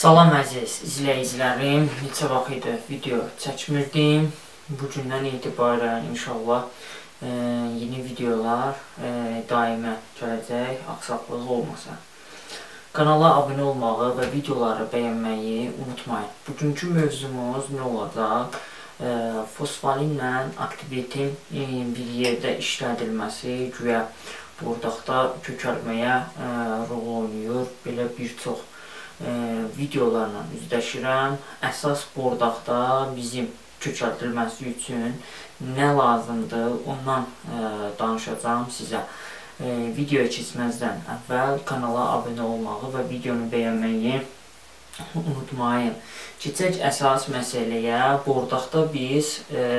Salam əziz izləyicilərim, neçə vaxt idi video çəkmirdim. Bugündən etibarən inşallah yeni videolar daimə gələcək, aksaqlıq olmasa. Kanala abunə olmağı və videoları bəyənməyi unutmayın. Bugünkü mövzumuz nə olacaq? Fosfalinlə aktivitin bir yerdə işlədilməsi güya bordaqda kökəlməyə rol oynayır. Belə bir çox videolarla üzləşirəm. Əsas bordaqda bizim kökəldilməsi üçün nə lazımdır, ondan danışacağım sizə. Videoya keçməzdən əvvəl kanala abunə olmağı və videonu bəyənməyi unutmayın. Keçək əsas məsələyə. Bordaqda biz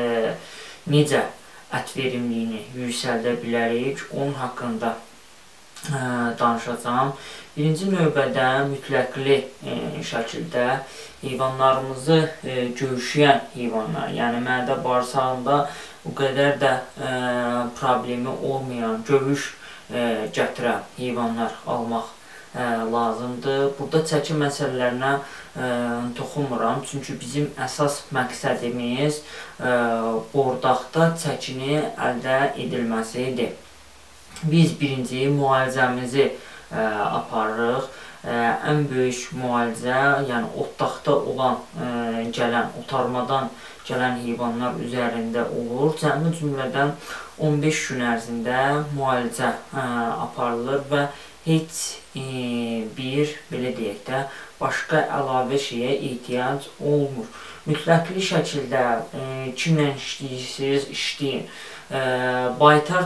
necə ət verimliyini yüksəldə bilərik, onun haqqında danışacağım. Birinci növbədə mütləqli şəkildə heyvanlarımızı gövşəyən heyvanlar, yəni mədə bağırsağında o qədər də problemi olmayan, gövüş gətirən heyvanlar almaq lazımdır. Burada çəki məsələlərinə toxunmuram, çünki bizim əsas məqsədimiz bordaqda çəkini əldə edilməsidir. Biz birinci müalicəmizi aparırıq. Ən böyük müalicə, yəni otdaqda olan, otarmadan gələn heyvanlar üzərində olur. Cəmi cümlədən 15 gün ərzində müalicə aparılır və heç bir, belə deyək də, başqa əlavə şeyə ehtiyac olmur. Mütləqli şəkildə kimlə işləyirsiniz, işləyin. Baytar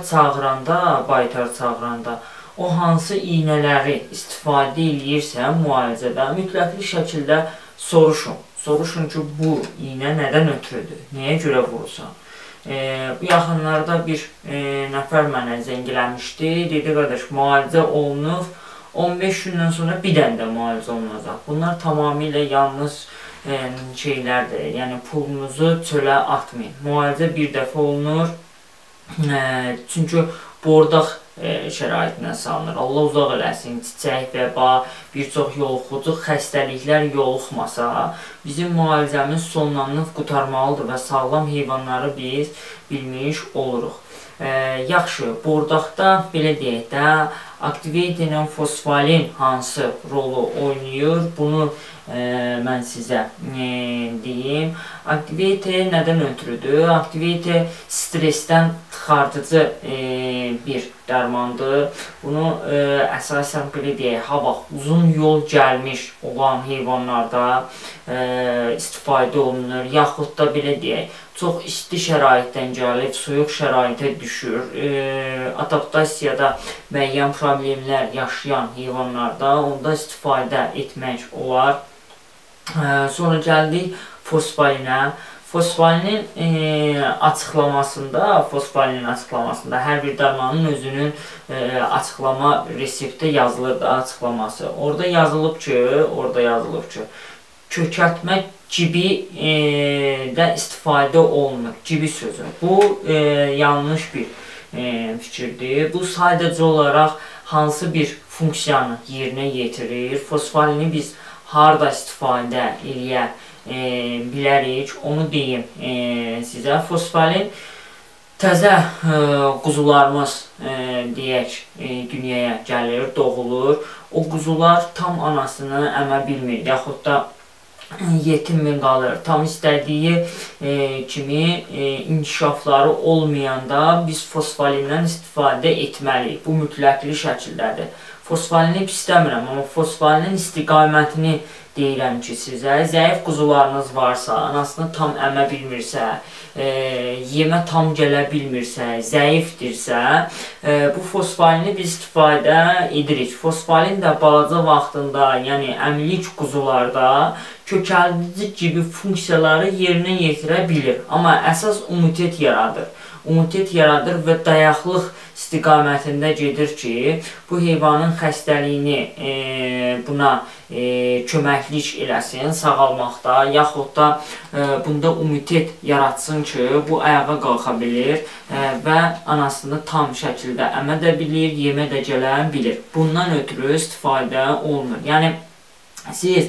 çağıranda o hansı iynələri istifadə edirsə müalicədə mütləqli şəkildə soruşun. Soruşun ki, bu iynə nədən ötürüdür, nəyə görə vurursan? Bu yaxınlarda bir nəfər mənə zəngləmişdi, dedi qardaş, müalicə olunub, 15 gündən sonra bir dənə də müalicə olunacaq. Bunlar tamamilə yalnız şeylərdir, yəni pulunuzu çölə atmayın. Müalicə bir dəfə olunur, çünki bordaq şəraitindən salınır. Allah uzaq eləsin, çiçək, vəba, bir çox yoluxucu xəstəliklər yoluxmasa, bizim müalicəmiz sonlanıb qurtarmalıdır və sağlam heyvanları biz bilmiş oluruq. Yaxşı, bordaqda belə deyək də, aktivitin fosfalin hansı rolu oynayır, bunu mən sizə deyim. Aktivite nədən ötürüdür? Aktivite stresdən tıxardıcı bir dərmandır. Bunu əsasən belə deyək, uzun yol gəlmiş olan heyvanlarda istifadə olunur. Yaxud da belə deyək, çox isti şəraitdən gəlib, soyuq şəraitə düşür. Adaptasiyada müəyyən problemlər yaşayan heyvanlarda onda istifadə etmək olar. Sonra gəldik fosfalinə. Fosfalinin açıqlamasında hər bir dərmanın özünün açıqlama reseptdə yazılır da açıqlaması. Orada yazılıb ki, kökəltmə gibi də istifadə olunur. Gibi sözü. Bu yanlış bir fikirdir. Bu sadəcə olaraq hansı bir funksiyanı yerinə yetirir. Fosfalini biz harada istifadə eləyə bilərik, onu deyim sizə. Fosfalin təzə quzularımız deyək dünyaya gəlir, doğulur. O quzular tam anasını əmə bilmir, yaxud da yetim mi qalır. Tam istədiyi kimi inkişafları olmayanda biz fosfalindən istifadə etməliyik. Bu mütləqli şəkildədir. Fosfalini istəmirəm, amma fosfalinin istiqamətini deyirəm ki sizə. Zəif quzularınız varsa, anasını tam əmə bilmirsə, yemə tam gələ bilmirsə, zəifdirsə, bu fosfalini biz istifadə edirik. Fosfalin də balaca vaxtında, yəni əmlik quzularda kökəldici gibi funksiyaları yerinə yetirə bilir. Amma əsas immunitet yaradır. İmmunitet yaradır və dayaqlıq istiqamətində gedir ki, bu heyvanın xəstəliyini buna köməklik eləsin sağalmaqda, yaxud da bunda immunitet yaratsın ki, bu ayağa qalxa bilir və anasını tam şəkildə əmə də bilir, yemə də gələ bilir. Bundan ötürü istifadə olunur. Yəni Siz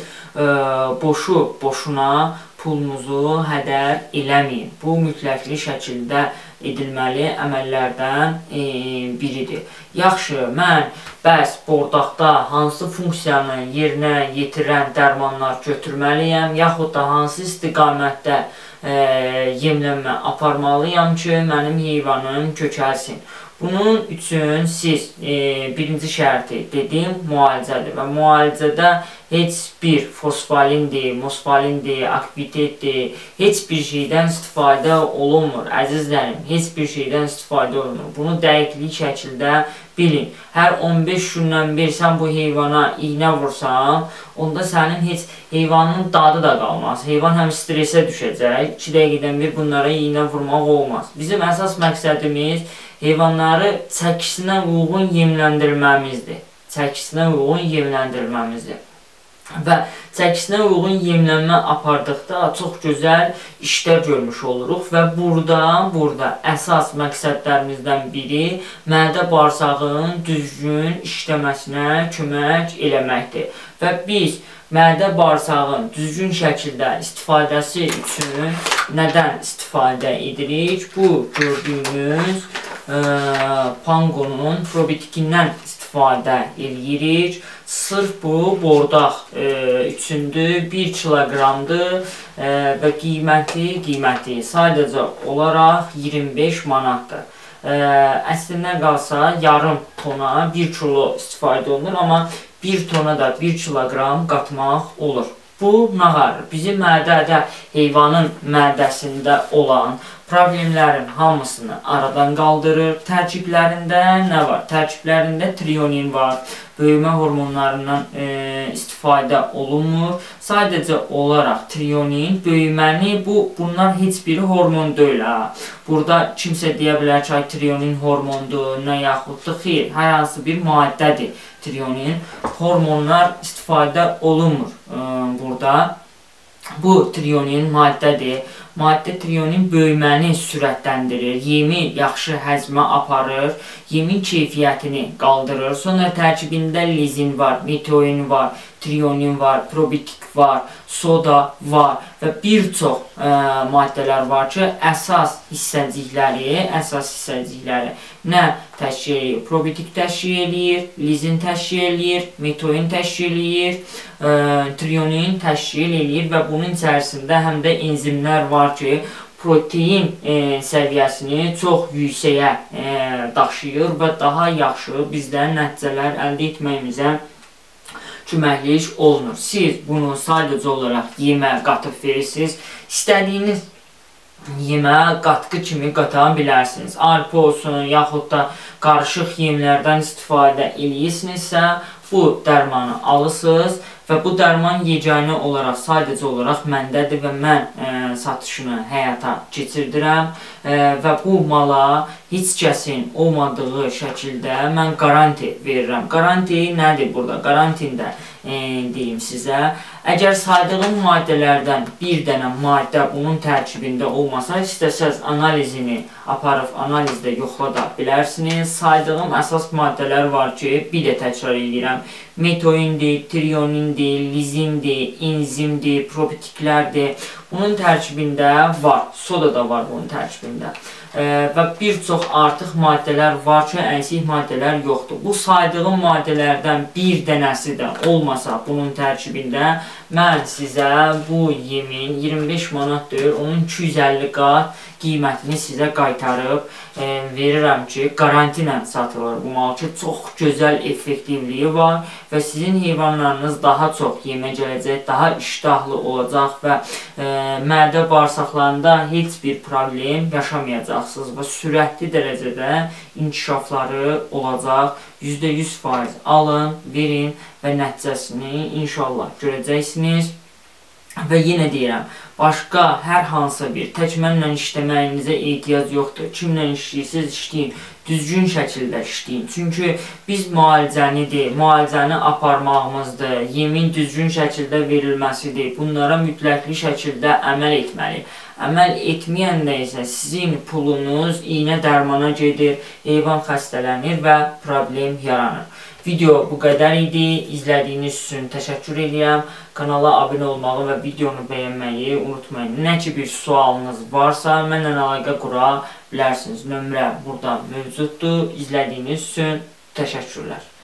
boşuna pulunuzu hədər eləməyin. Bu mütləqli şəkildə edilməli əməllərdən biridir. Yaxşı, mən bəs bordaqda hansı funksiyanı yerinə yetirən dərmanlar götürməliyəm, yaxud da hansı istiqamətdə yemlənmə aparmalıyam ki, mənim heyvanım kökəlsin. Bunun üçün siz birinci şərti dedim, müalicədir və müalicədə heç bir fosfalindir, mosfalindir, akvitetdir, heç bir şeydən istifadə olunmur. Əzizlərim, heç bir şeydən istifadə olunmur. Bunu dəqiqli şəkildə bilin. Hər 15 gündən bir sən bu heyvana iğnə vursan, onda sənin heç heyvanın dadı da qalmaz. Heyvan həm stresə düşəcək, 2 dəqiqədən bir bunlara iğnə vurmaq olmaz. Bizim əsas məqsədimiz heyvanları çəkisinə uyğun yemləndirməmizdir. Çəkisinə uyğun yemləndirməmizdir. Və çəkisinə uyğun yemlənmə apardıqda çox gözəl işlər görmüş oluruq və burada əsas məqsədlərimizdən biri mədə bağırsağın düzgün işləməsinə kömək eləməkdir. Və biz mədə bağırsağın düzgün şəkildə istifadəsi üçün nədən istifadə edirik? Bu gördüyünüz Pangonun probiotikindən istifadə edirik. Sırf bu bordaq üçündür, 1 kiloqramdır və qiyməti sadəcə olaraq 25 manatdır. Əslində qalsa yarım tona 1 kilo istifadə olunur, amma 1 tona da 1 kiloqram qatmaq olur. Bu nağarır. Bizim mədədə, heyvanın mədəsində olan problemlərin hamısını aradan qaldırır. Tərkiblərində nə var? Tərkiblərində trionin var. Böyümə hormonlarından istifadə olunmur. Sadəcə olaraq trionin, böyüməni, bunlar heç biri hormon deyil. Burada kimsə deyə bilər ki, trionin hormondur, nə yaxud da xeyr, hər hansı bir maddədir trionin. Hormonlar istifadə olunmur burada. Bu trionin maddədir. Maddə trionin böyüməni sürətləndirir, yemi yaxşı həzmə aparır, yemin keyfiyyətini qaldırır. Sonra tərkibində lizin var, metoin var, trionin var, probiotik var, soda var və bir çox maddələr var ki, əsas hissəcikləri nə təşkil edir? Probiotik təşkil edir, lizin təşkil edir, metoin təşkil edir, trionin təşkil edir və bunun içərisində həm də enzimlər var ki, protein səviyyəsini çox yüksəyə daşıyır və daha yaxşı bizdən nəticələr əldə etməyimizə köməklik olunur. Siz bunu sadəcə olaraq yemə qatıb verirsiniz. İstədiyiniz yemə qatqı kimi qata bilərsiniz. Arpa olsun, yaxud da qarışıq yemlərdən istifadə edirsinizsə, bu dərmanı alırsınız və bu dərman yeganə olaraq, sadəcə olaraq məndədir və mən satışını həyata keçirdirəm və bu mala heç kəsin olmadığı şəkildə mən garanti verirəm. Garanti nədir burada? Garantində deyim sizə. Əgər saydığım maddələrdən bir dənə maddə bunun tərkibində olmasa, istəsəz analizini aparıb analizdə yoxlada bilərsiniz. Saydığım əsas maddələr var ki, bir də təkrar edirəm. Metoindir, trionindir, lizindir, enzimdir, probiotiklərdir. Bunun tərkibində var, soda da var bunun tərkibində. Və bir çox artıq maddələr var ki, əksik maddələr yoxdur. Bu saydığım maddələrdən bir dənəsi də olmasa bunun tərkibində, mən sizə bu yemin 25 manatdır, onun 250 qat qiymətini sizə qaytarıb verirəm ki, garanti ilə satılır bu mal ki, çox gözəl effektivliyi var və sizin heyvanlarınız daha çox yemə gələcək, daha iştahlı olacaq və mədə bağırsaqlarında heç bir problem yaşamayacaqsınız və sürətli dərəcədə inkişafları olacaq. %100% alın, verin və nəticəsini inşallah görəcəksiniz. Və yenə deyirəm, başqa hər hansı bir tək mənlə işləməyinizə ehtiyac yoxdur. Kimlə işləyirsiniz, işləyin. Düzgün şəkildə işləyin. Çünki biz müalicəni aparmağımızdır, yemin düzgün şəkildə verilməsidir. Bunlara mütləqli şəkildə əməl etməliyik. Əməl etməyəndə isə sizin pulunuz iynə dərmana gedir, heyvan xəstələnir və problem yaranır. Video bu qədər idi. İzlədiyiniz üçün təşəkkür edirəm. Kanala abunə olmağı və videonu bəyənməyi unutmayın. Nə ki bir sualınız varsa mənlə əlaqə qura bilərsiniz. Nömrə burada mövcuddur. İzlədiyiniz üçün təşəkkürlər.